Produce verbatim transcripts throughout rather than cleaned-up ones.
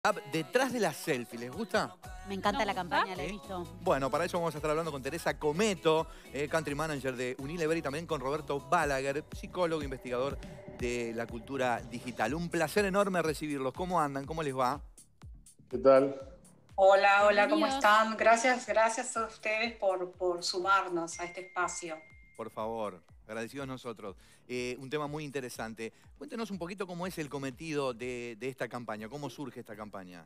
App detrás de la selfie, ¿les gusta? Me encanta ¿Nos la gusta? campaña, la he ¿Sí? visto. Bueno, para eso vamos a estar hablando con Teresa Cometo, eh, Country Manager de Unilever, y también con Roberto Balaguer, psicólogo, investigador de la cultura digital. Un placer enorme recibirlos. ¿Cómo andan? ¿Cómo les va? ¿Qué tal? Hola, hola, ¿cómo Bienvenidos. están? Gracias, gracias a ustedes por, por sumarnos a este espacio. Por favor, agradecidos nosotros. Eh, un tema muy interesante. Cuéntenos un poquito cómo es el cometido de, de esta campaña, cómo surge esta campaña.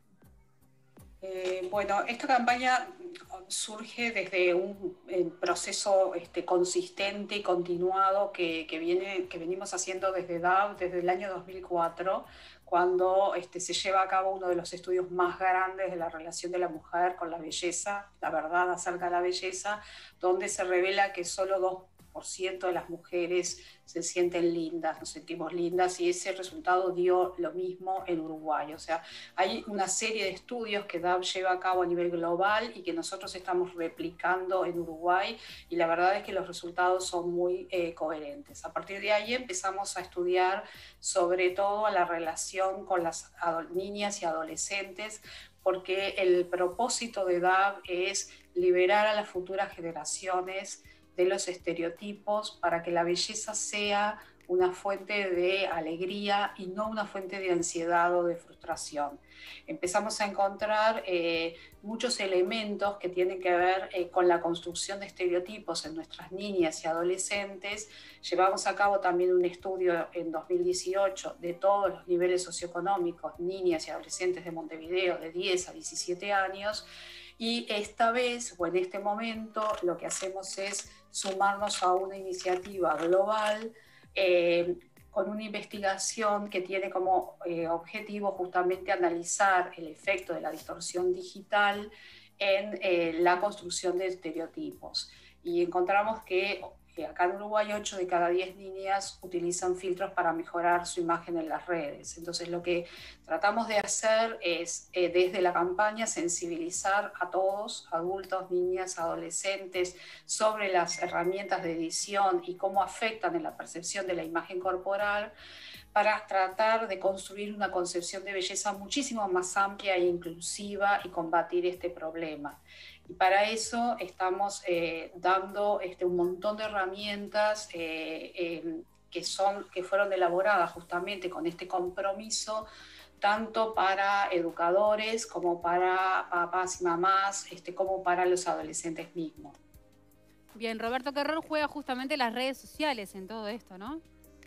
Eh, bueno, esta campaña surge desde un eh, proceso este, consistente y continuado que, que, viene, que venimos haciendo desde D A V desde el año dos mil cuatro, cuando este, se lleva a cabo uno de los estudios más grandes de la relación de la mujer con la belleza, la verdad acerca de la belleza, donde se revela que solo dos por ciento de las mujeres se sienten lindas, nos sentimos lindas, y ese resultado dio lo mismo en Uruguay. O sea, hay una serie de estudios que D A V lleva a cabo a nivel global y que nosotros estamos replicando en Uruguay, y la verdad es que los resultados son muy eh, coherentes. A partir de ahí empezamos a estudiar sobre todo la relación con las niñas y adolescentes, porque el propósito de D A V es liberar a las futuras generaciones de los estereotipos para que la belleza sea una fuente de alegría y no una fuente de ansiedad o de frustración. Empezamos a encontrar eh, muchos elementos que tienen que ver eh, con la construcción de estereotipos en nuestras niñas y adolescentes. Llevamos a cabo también un estudio en dos mil dieciocho de todos los niveles socioeconómicos, niñas y adolescentes de Montevideo de diez a diecisiete años, y esta vez, o en este momento, lo que hacemos es sumarnos a una iniciativa global eh, con una investigación que tiene como eh, objetivo justamente analizar el efecto de la distorsión digital en eh, la construcción de estereotipos. Y encontramos que acá en Uruguay ocho de cada diez niñas utilizan filtros para mejorar su imagen en las redes. Entonces lo que tratamos de hacer es eh, desde la campaña sensibilizar a todos, adultos, niñas, adolescentes, sobre las herramientas de edición y cómo afectan en la percepción de la imagen corporal, para tratar de construir una concepción de belleza muchísimo más amplia e inclusiva y combatir este problema. Y para eso estamos eh, dando este, un montón de herramientas eh, eh, que, son, que fueron elaboradas justamente con este compromiso, tanto para educadores como para papás y mamás, este, como para los adolescentes mismos. Bien, Roberto, ¿qué rol juega justamente las redes sociales en todo esto, no?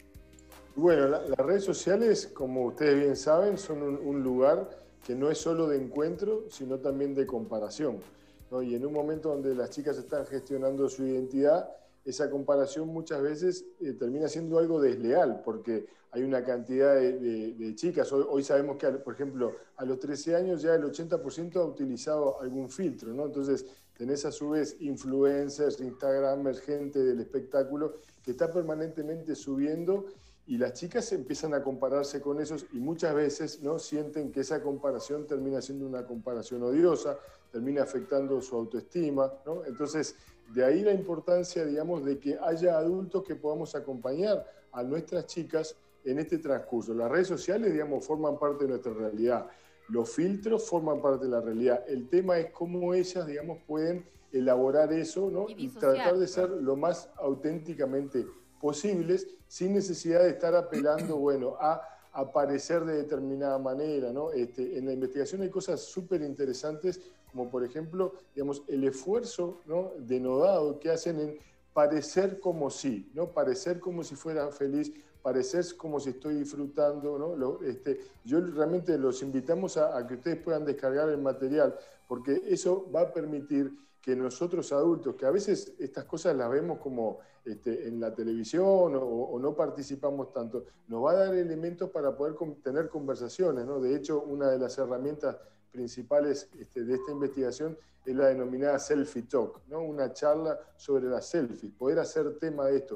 Bueno, la- las redes sociales, como ustedes bien saben, son un, un lugar que no es solo de encuentro, sino también de comparación, ¿no? Y en un momento donde las chicas están gestionando su identidad, esa comparación muchas veces eh, termina siendo algo desleal, porque hay una cantidad de, de- de chicas. Hoy, hoy sabemos que, por ejemplo, a los trece años ya el ochenta por ciento ha utilizado algún filtro, ¿no? Entonces tenés a su vez influencers, instagramers, gente del espectáculo que está permanentemente subiendo, y las chicas empiezan a compararse con esos, y muchas veces, ¿no?, sienten que esa comparación termina siendo una comparación odiosa, termina afectando su autoestima, ¿no? Entonces, de ahí la importancia, digamos, de que haya adultos que podamos acompañar a nuestras chicas en este transcurso. Las redes sociales, digamos, forman parte de nuestra realidad. Los filtros forman parte de la realidad. El tema es cómo ellas, digamos, pueden elaborar eso, ¿no?, Y y tratar de ser Claro. lo más auténticamente posibles, sin necesidad de estar apelando, bueno, a aparecer de determinada manera, ¿no? Este, en la investigación hay cosas súper interesantes, como por ejemplo, digamos, el esfuerzo, ¿no?, denodado que hacen en parecer como si, ¿no? Parecer como si fuera feliz, parecer como si estoy disfrutando, ¿no? Lo, este, yo realmente los invitamos a, a que ustedes puedan descargar el material, porque eso va a permitir que nosotros adultos, que a veces estas cosas las vemos como este, en la televisión o, o no participamos tanto, nos va a dar elementos para poder con, tener conversaciones, ¿no? De hecho, una de las herramientas principales este, de esta investigación es la denominada Selfie Talk, ¿no? Una charla sobre las selfies, poder hacer tema de esto.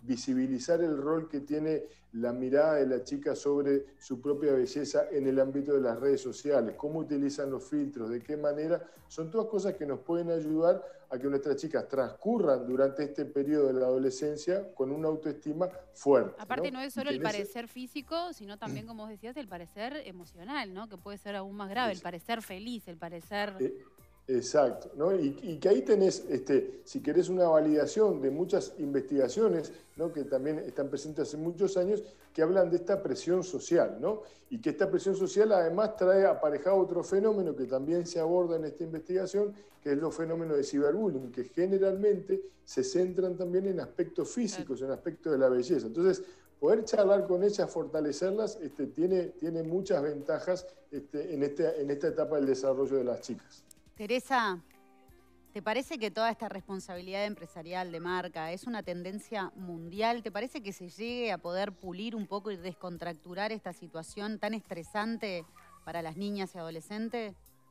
visibilizar el rol que tiene la mirada de la chica sobre su propia belleza en el ámbito de las redes sociales, cómo utilizan los filtros, de qué manera, son todas cosas que nos pueden ayudar a que nuestras chicas transcurran durante este periodo de la adolescencia con una autoestima fuerte. Aparte no, no es solo el ese... parecer físico, sino también, como vos decías, el parecer emocional, ¿no? Que puede ser aún más grave, el parecer feliz, el parecer... Eh, Exacto, ¿no? Y, y que ahí tenés, este, si querés, una validación de muchas investigaciones, ¿no? Que también están presentes hace muchos años, que hablan de esta presión social, ¿no? Y que esta presión social además trae aparejado otro fenómeno que también se aborda en esta investigación, que es los fenómenos de ciberbullying, que generalmente se centran también en aspectos físicos, en aspectos de la belleza. Entonces, poder charlar con ellas, fortalecerlas, este, tiene, tiene muchas ventajas este, en, este, en esta etapa del desarrollo de las chicas. Teresa, ¿te parece que toda esta responsabilidad empresarial de marca es una tendencia mundial? ¿Te parece que se llegue a poder pulir un poco y descontracturar esta situación tan estresante para las niñas y adolescentes?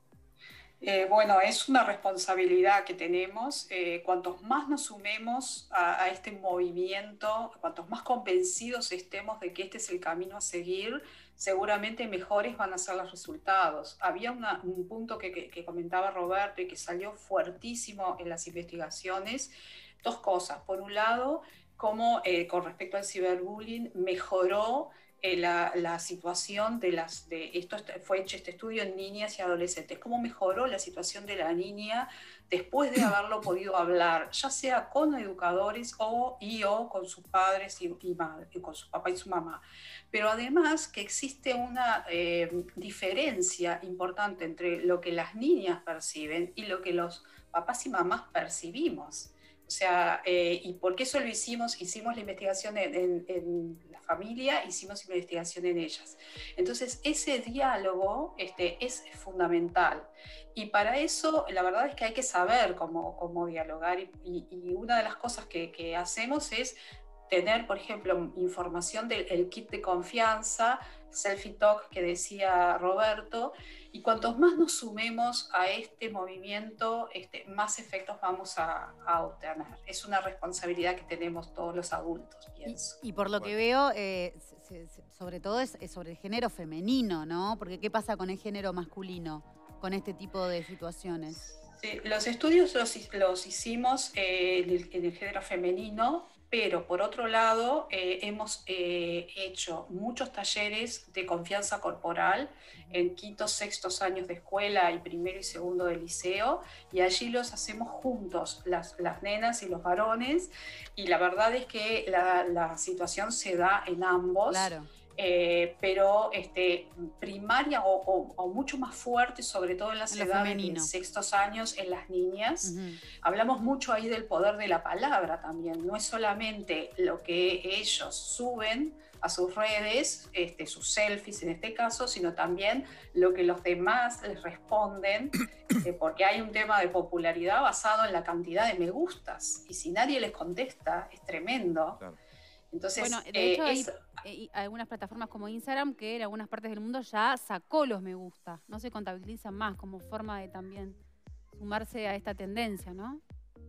Eh, bueno, es una responsabilidad que tenemos. Eh, cuantos más nos sumemos a, a este movimiento, cuantos más convencidos estemos de que este es el camino a seguir, seguramente mejores van a ser los resultados. Había una, un punto que, que, que comentaba Roberto y que salió fuertísimo en las investigaciones. Dos cosas. Por un lado, cómo eh, con respecto al ciberbullying mejoró eh, la, la situación de las... De, esto fue hecho este estudio en niñas y adolescentes. Cómo mejoró la situación de la niña después de haberlo podido hablar, ya sea con educadores o, y o con sus padres y, y, madre, y con su papá y su mamá. Pero además que existe una eh, diferencia importante entre lo que las niñas perciben y lo que los papás y mamás percibimos. O sea, eh, ¿y por qué eso lo hicimos? Hicimos la investigación en, en, en la familia, hicimos investigación en ellas. Entonces, ese diálogo este, es fundamental. Y para eso, la verdad es que hay que saber cómo, cómo dialogar. Y, y, y una de las cosas que, que hacemos es tener, por ejemplo, información del el kit de confianza, Selfie Talk que decía Roberto, y cuantos más nos sumemos a este movimiento, este, más efectos vamos a, a obtener. Es una responsabilidad que tenemos todos los adultos, pienso. Y, y por lo bueno. que veo, eh, se, se, sobre todo es, es sobre el género femenino, ¿no? Porque ¿qué pasa con el género masculino, con este tipo de situaciones? Sí, los estudios los, los hicimos eh, en, el, en el género femenino, pero por otro lado eh, hemos eh, hecho muchos talleres de confianza corporal en quintos, sextos años de escuela y primero y segundo de liceo, y allí los hacemos juntos, las, las nenas y los varones, y la verdad es que la, la situación se da en ambos. Claro. Eh, pero este, primaria o, o, o mucho más fuerte, sobre todo en las en edades de sextos años, en las niñas. Uh-huh. Hablamos mucho ahí del poder de la palabra también, no es solamente lo que ellos suben a sus redes, este, sus selfies en este caso, sino también lo que los demás les responden, eh, porque hay un tema de popularidad basado en la cantidad de me gustas, y si nadie les contesta, es tremendo. Claro. Entonces, bueno, de hecho eh, hay, es... hay algunas plataformas como Instagram que en algunas partes del mundo ya sacó los me gusta, no se contabilizan más como forma de también sumarse a esta tendencia, ¿no?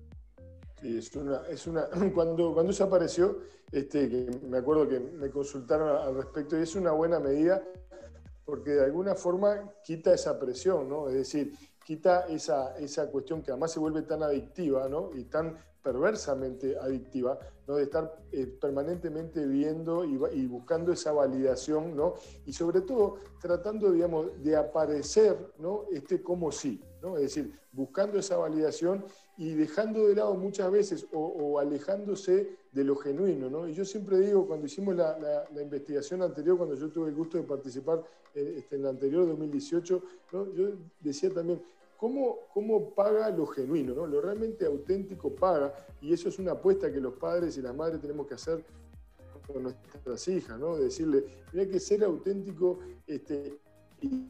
Sí, es una, es una, cuando, cuando eso apareció, este, que me acuerdo que me consultaron al respecto, y es una buena medida porque de alguna forma quita esa presión, ¿no? Es decir, quita esa, esa cuestión que además se vuelve tan adictiva, ¿no? Y tan perversamente adictiva, ¿no? De estar eh, permanentemente viendo y, y buscando esa validación, ¿no? Y sobre todo tratando, digamos, de aparecer, ¿no? Este como sí, ¿no? Es decir, buscando esa validación y dejando de lado muchas veces o, o alejándose de lo genuino, ¿no? Y yo siempre digo, cuando hicimos la, la, la investigación anterior, cuando yo tuve el gusto de participar eh, este, en la anterior dos mil dieciocho, ¿no? Yo decía también, ¿Cómo, ¿Cómo paga lo genuino, ¿no? Lo realmente auténtico paga, y eso es una apuesta que los padres y las madres tenemos que hacer con nuestras hijas, ¿no? Decirle, mira que ser auténtico este, y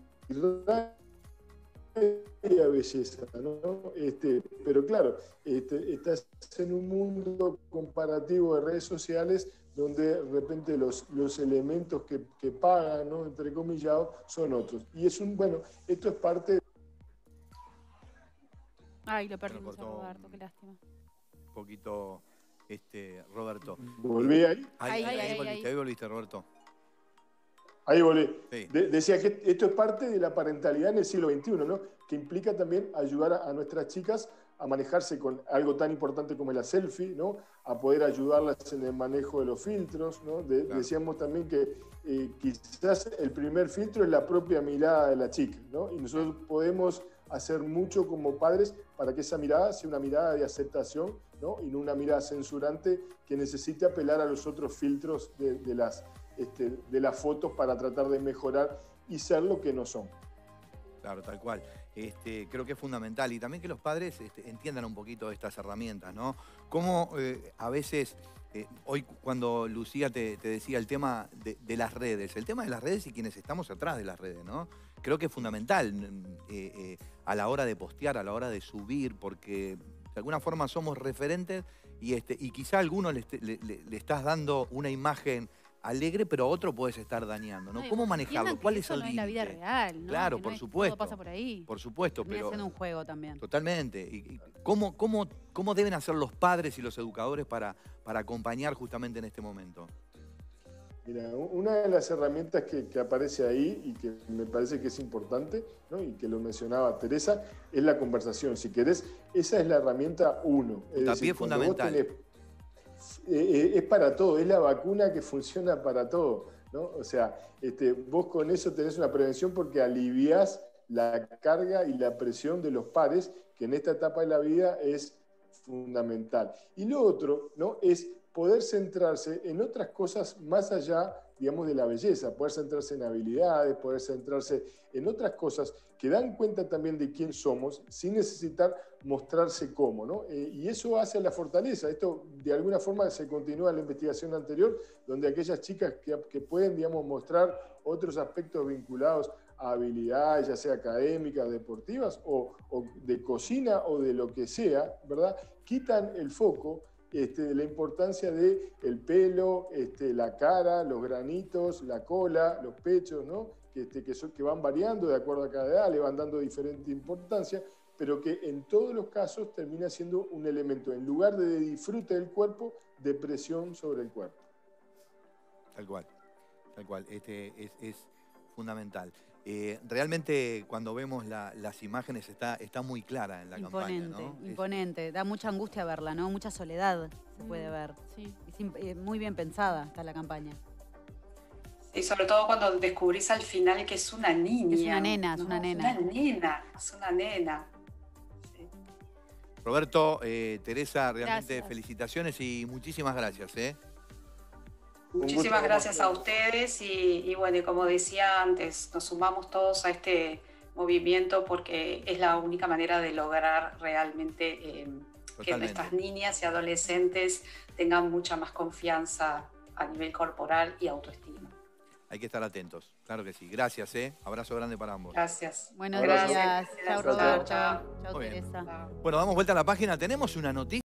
la belleza, ¿no? Este, pero claro, este, estás en un mundo comparativo de redes sociales donde de repente los, los elementos que, que pagan, ¿no? Entre comillados, son otros. Y es un, bueno, esto es parte de... Ay, lo perdimos a Roberto, qué lástima. Un poquito este, Roberto. ¿Volví ahí? Ahí, Ahí, ahí, ahí, volviste, ahí. ahí volviste, Roberto. Ahí volví. Sí. De- decía que esto es parte de la parentalidad en el siglo veintiuno, ¿no? Que implica también ayudar a, a nuestras chicas a manejarse con algo tan importante como la selfie, ¿no? A poder ayudarlas en el manejo de los filtros, ¿no? De- Claro. Decíamos también que eh, quizás el primer filtro es la propia mirada de la chica, ¿no? Y nosotros podemos hacer mucho como padres para que esa mirada sea una mirada de aceptación, ¿no? Y no una mirada censurante que necesite apelar a los otros filtros de, de las, este, de las fotos para tratar de mejorar y ser lo que no son. Claro, tal cual. Este, creo que es fundamental. Y también que los padres este, entiendan un poquito estas herramientas, ¿no? Cómo eh, a veces, eh, hoy cuando Lucía te, te decía el tema de, de las redes, el tema de las redes y quienes estamos atrás de las redes, ¿no? Creo que es fundamental eh, eh, a la hora de postear, a la hora de subir, porque de alguna forma somos referentes y, este, y quizá a alguno le, le, le, le estás dando una imagen alegre, pero a otro puedes estar dañando, ¿no? No, y ¿Cómo entiendan manejarlo? que ¿Cuál es eso el no es la vida límite? real, ¿no? Claro, Que no por es- supuesto. Todo pasa por ahí. Por supuesto, Termina pero siendo un juego también. totalmente. ¿Y, y cómo, cómo, cómo deben hacer los padres y los educadores para, para acompañar justamente en este momento? Mira, una de las herramientas que, que aparece ahí y que me parece que es importante, ¿no? Y que lo mencionaba Teresa, es la conversación. Si querés, esa es la herramienta uno. Es Puntapié decir, cuando vos fundamental. tenés- eh, eh, es para todo, es la vacuna que funciona para todo, ¿no? O sea, este, vos con eso tenés una prevención porque aliviás la carga y la presión de los pares, que en esta etapa de la vida es fundamental. Y lo otro, ¿no? Es poder centrarse en otras cosas más allá, digamos, de la belleza, poder centrarse en habilidades, poder centrarse en otras cosas que dan cuenta también de quién somos, sin necesitar mostrarse cómo, ¿no? Eh, y eso hace la fortaleza. Esto, de alguna forma, se continúa en la investigación anterior, donde aquellas chicas que, que pueden, digamos, mostrar otros aspectos vinculados a habilidades, ya sea académicas, deportivas, o, o de cocina, o de lo que sea, ¿verdad? Quitan el foco Este, de la importancia del el pelo, este, la cara, los granitos, la cola, los pechos, ¿no? que, este, que, son, que van variando de acuerdo a cada edad, le van dando diferente importancia, pero que en todos los casos termina siendo un elemento, en lugar de disfrute del cuerpo, de presión sobre el cuerpo. Tal cual, tal cual. Este es, es fundamental. Eh, realmente cuando vemos la, las imágenes está, está muy clara en la Imponente, campaña, ¿no? Es- imponente. Da mucha angustia verla, ¿no? Mucha soledad se puede ver. Sí. Es imp- eh, muy bien pensada está la campaña. Y sobre todo cuando descubrís al final que es una niña. Es una nena, es ¿no? una nena. Es una nena, es una nena. Sí. Roberto, eh, Teresa, realmente Gracias. felicitaciones y muchísimas gracias, ¿eh? Un gusto Muchísimas como gracias a siempre. ustedes y, y bueno, y como decía antes, nos sumamos todos a este movimiento porque es la única manera de lograr realmente eh, que Totalmente. nuestras niñas y adolescentes tengan mucha más confianza a nivel corporal y autoestima. Hay que estar atentos, claro que sí. Gracias, ¿eh? Abrazo grande para ambos. Gracias. Buenos Abrazo. días. Chao, Gracias. Roberto. Chao. Chao, Muy bien. Teresa. Chao. Bueno, damos vuelta a la página. Tenemos una noticia.